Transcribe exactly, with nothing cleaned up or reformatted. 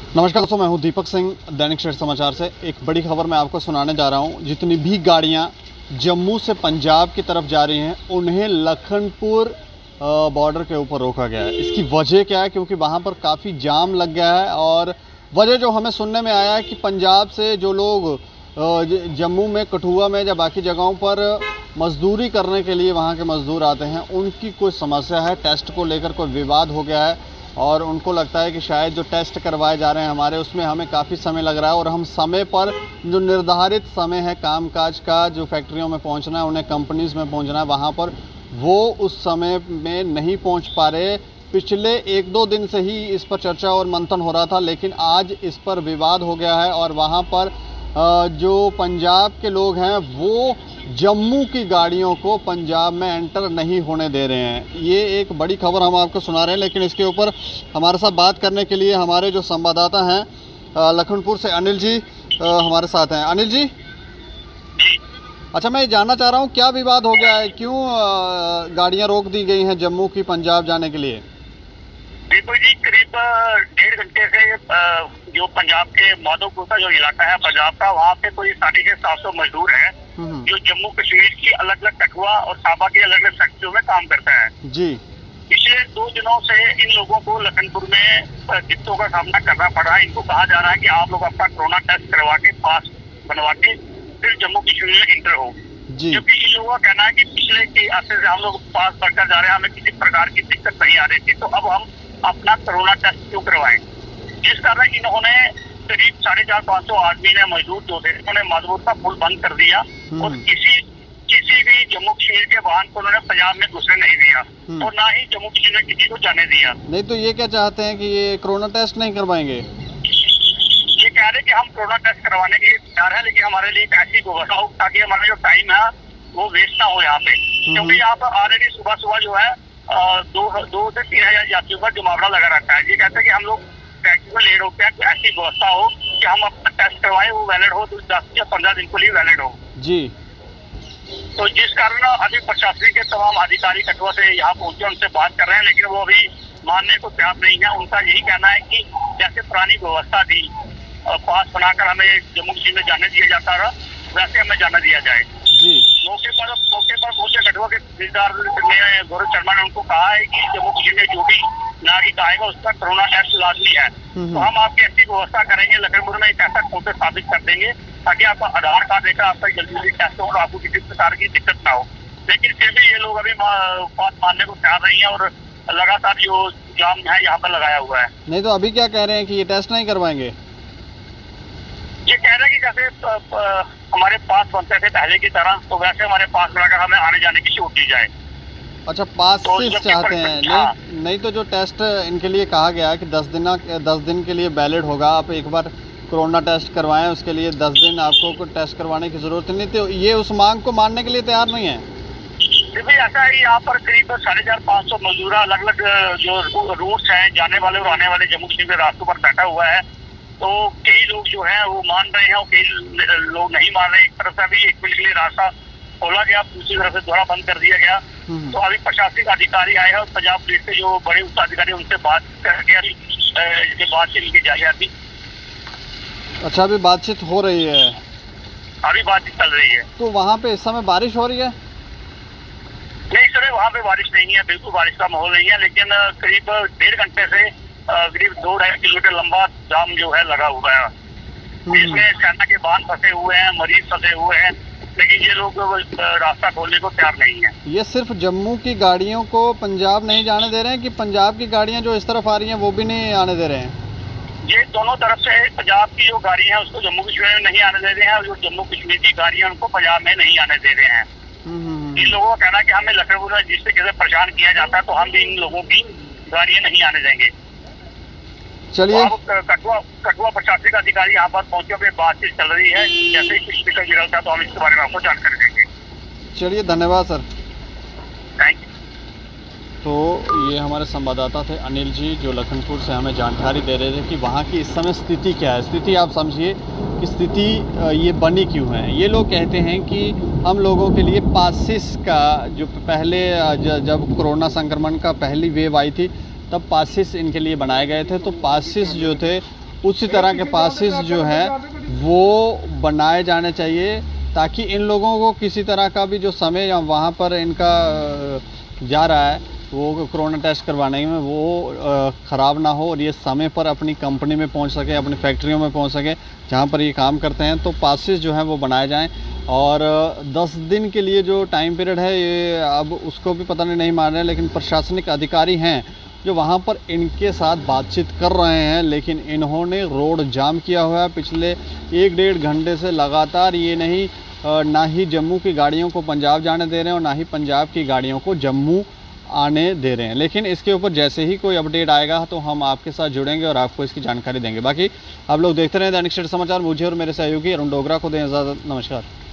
नमस्कार दोस्तों, मैं हूं दीपक सिंह, दैनिक सवेरा समाचार से। एक बड़ी खबर मैं आपको सुनाने जा रहा हूं। जितनी भी गाड़ियां जम्मू से पंजाब की तरफ जा रही हैं उन्हें लखनपुर बॉर्डर के ऊपर रोका गया है। इसकी वजह क्या है? क्योंकि वहां पर काफ़ी जाम लग गया है और वजह जो हमें सुनने में आया है कि पंजाब से जो लोग जम्मू में, कठुआ में या बाकी जगहों पर मजदूरी करने के लिए वहाँ के मजदूर आते हैं, उनकी कोई समस्या है, टेस्ट को लेकर कोई विवाद हो गया है और उनको लगता है कि शायद जो टेस्ट करवाए जा रहे हैं हमारे, उसमें हमें काफ़ी समय लग रहा है और हम समय पर, जो निर्धारित समय है कामकाज का, जो फैक्ट्रियों में पहुंचना है, उन्हें कंपनीज में पहुंचना है, वहां पर वो उस समय में नहीं पहुंच पा रहे। पिछले एक दो दिन से ही इस पर चर्चा और मंथन हो रहा था, लेकिन आज इस पर विवाद हो गया है और वहाँ पर जो पंजाब के लोग हैं वो जम्मू की गाड़ियों को पंजाब में एंटर नहीं होने दे रहे हैं। ये एक बड़ी खबर हम आपको सुना रहे हैं, लेकिन इसके ऊपर हमारे साथ बात करने के लिए हमारे जो संवाददाता हैं लखनपुर से अनिल जी हमारे साथ हैं। अनिल जी, अच्छा, मैं ये जानना चाह रहा हूँ क्या विवाद हो गया है, क्यों गाड़ियाँ रोक दी गई हैं जम्मू की पंजाब जाने के लिए? दीपक जी, करीब डेढ़ घंटे से जो पंजाब के माधोपुर का जो इलाका है पंजाब का, वहाँ पे कोई साढ़े छह सात सौ मजदूर है जो जम्मू कश्मीर की अलग अलग कठुआ और साबा की अलग अलग फैक्ट्रियों में काम करता है जी। पिछले दो दिनों से इन लोगों को लखनपुर में दिक्कतों का सामना करना पड़ रहा है। इनको कहा जा रहा है कि आप लोग अपना कोरोना टेस्ट करवा के पास बनवा के फिर जम्मू कश्मीर में इंटर हो, क्योंकि इन लोगों का कहना है कि पिछले कई अर्से से हम लोग पास बढ़कर जा रहे हैं, हमें किसी प्रकार की दिक्कत नहीं आ रही थी, तो अब हम अपना कोरोना टेस्ट क्यों करवाएं। जिस कारण इन्होंने करीब साढ़े चार पाँच सौ आदमी ने, मजदूर जो थे, उन्होंने माधोपुर का पुल बंद कर दिया और किसी किसी भी जम्मू कश्मीर के वाहन को उन्होंने पंजाब में घुसने नहीं दिया और ना ही जम्मू कश्मीर में किसी को जाने दिया। नहीं तो ये क्या चाहते हैं कि ये कोरोना टेस्ट नहीं करवाएंगे? ये कह रहे कि हम कोरोना टेस्ट करवाने के लिए तैयार है, लेकिन हमारे लिए एक ऐसी व्यवस्था हो ताकि हमारा जो टाइम है वो वेस्ट ना हो यहाँ पे, क्योंकि यहाँ पर ऑलरेडी सुबह सुबह जो है दो दो से तीन हजार यात्रियों का जमावड़ा लगा रहता है। ये कहते हैं कि हम लोग टैक्सी को लेट होते हैं, तो ऐसी व्यवस्था हो कि हम अपना टेस्ट करवाएं, वो वैलिड हो, तो दस या पंद्रह दिन के लिए वैलिड हो जी। तो जिस कारण अभी प्रशासन के तमाम अधिकारी कठुआ से यहाँ पहुंचे, उनसे बात कर रहे हैं, लेकिन वो अभी मानने को तैयार नहीं है। उनका यही कहना है कि जैसे पुरानी व्यवस्था थी, पास बनाकर हमें जम्मू कश्मीर में जाने दिया जाता रहा, वैसे हमें जाना दिया जाए जी। मौके पर मौके पर पहुंचे कठुआ के तहसीलदार ने, गौरव शर्मा ने उनको कहा है कि जम्मू कश्मीर में जो भी नागरिक आएगा उसका कोरोना टेस्ट लाजमी है, तो हम आपकी ऐसी व्यवस्था करेंगे, लखनपुर में एक ऐसा काउंटर स्थापित कर देंगे ताकि आपका आधार कार्ड लेकर आपका जल्दी जल्दी टेस्ट हो और आपको किसी प्रकार की दिक्कत ना हो। लेकिन फिर भी ये लोग अभी बात मानने को तैयार नहीं है और लगातार जो जाम है यहाँ पर लगाया हुआ है। नहीं तो अभी क्या कह रहे हैं कि ये टेस्ट नहीं करवाएंगे? ये कह रहे हैं कि जैसे हमारे पास बनते थे पहले की तरह, तो वैसे हमारे पास बनाकर हमें आने जाने की छूट दी जाए। अच्छा, पास तो चाहते हैं? हाँ। नहीं नहीं तो जो टेस्ट इनके लिए कहा गया है कि दस दिन दस दिन के लिए वैलिड होगा, आप एक बार कोरोना टेस्ट करवाएं, उसके लिए दस दिन आपको टेस्ट करवाने की जरूरत नहीं, तो ये उस मांग को मानने के लिए तैयार नहीं है। भाई ऐसा है, यहाँ पर करीब साढ़े चार पाँच सौ मजदूर अलग अलग जो रूट्स हैं जाने वाले और आने वाले जम्मू कश्मीर के रास्तों पर बैठा हुआ है, तो कई लोग जो हैं वो मान रहे हैं और कई लोग नहीं मान रहे। एक तरफ से अभी एक मिनट के लिए रास्ता खोला गया, दूसरी तरफ से दोबारा बंद कर दिया गया। तो अभी प्रशासनिक अधिकारी आए हैं और पंजाब पुलिस के जो बड़े उच्च अधिकारी, उनसे बात करके अभी बातचीत इनकी जारी है अभी। अच्छा, अभी बातचीत हो रही है? अभी बातचीत चल रही है। तो वहाँ पे इस समय बारिश हो रही है? नहीं, इस समय वहाँ पे बारिश नहीं है, बिल्कुल बारिश का माहौल नहीं है, लेकिन करीब डेढ़ घंटे से करीब दो ढाई किलोमीटर लंबा जाम जो है लगा हुआ है। इसमें सेना के वाहन फंसे हुए हैं, मरीज फंसे हुए हैं, लेकिन ये लोग रास्ता खोलने को तैयार नहीं है। ये सिर्फ जम्मू की गाड़ियों को पंजाब नहीं जाने दे रहे हैं कि पंजाब की गाड़ियां जो इस तरफ आ रही हैं वो भी नहीं आने दे रहे हैं? ये दोनों तरफ से पंजाब की जो गाड़ी है उसको जम्मू कश्मीर में नहीं आने दे रहे हैं और जो जम्मू कश्मीर की गाड़ी है उनको पंजाब में नहीं आने दे रहे हैं। इन लोगों का कहना है कि हमें लखनऊ में जिस तरीके से परेशान किया जाता है, तो हम भी इन लोगों की गाड़ियां नहीं आने देंगे। चलिए, तो कठुआ कठुआ प्रशासनिक अधिकारी यहाँ पर पहुंचे हुए बातचीत चल रही है, जैसे ही कुछ टिकट निकलता है तो हम इसके बारे में आपको जानकारी देंगे। चलिए, धन्यवाद सर। Thank you. तो ये हमारे संवाददाता थे अनिल जी, जो लखनपुर से हमें जानकारी दे रहे थे कि वहाँ की इस समय स्थिति क्या है। स्थिति आप समझिए कि स्थिति ये बनी क्यों है। ये लोग कहते हैं कि हम लोगों के लिए पासिस का जो पहले जब कोरोना संक्रमण का पहली वेव आई थी तब पासिस इनके लिए बनाए गए थे, तो पासिस जो थे उसी तरह के पासेस जो है वो बनाए जाने चाहिए, ताकि इन लोगों को किसी तरह का भी जो समय या वहाँ पर इनका जा रहा है वो कोरोना टेस्ट करवाने में वो ख़राब ना हो और ये समय पर अपनी कंपनी में पहुंच सके, अपनी फैक्ट्रियों में पहुंच सके जहां पर ये काम करते हैं। तो पासेस जो हैं वो बनाए जाएं और दस दिन के लिए जो टाइम पीरियड है ये अब उसको भी पता नहीं नहीं मान रहे हैं, लेकिन प्रशासनिक अधिकारी हैं जो वहां पर इनके साथ बातचीत कर रहे हैं, लेकिन इन्होंने रोड जाम किया हुआ है पिछले एक डेढ़ घंटे से लगातार। ये नहीं ना ही जम्मू की गाड़ियों को पंजाब जाने दे रहे हैं और ना ही पंजाब की गाड़ियों को जम्मू आने दे रहे हैं। लेकिन इसके ऊपर जैसे ही कोई अपडेट आएगा तो हम आपके साथ जुड़ेंगे और आपको इसकी जानकारी देंगे। बाकी आप लोग देखते रहें दैनिक स्टेट समाचार। मुझे और मेरे सहयोगी अरुण डोगरा को दें इजाज़त। नमस्कार।